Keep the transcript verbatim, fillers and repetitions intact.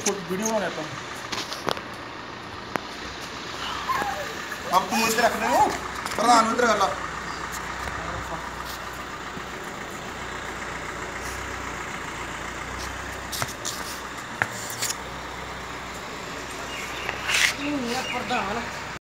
video बनाने अपन अब तुम इधर रख दे वो प्रधान इधर कर ला ये प्रधान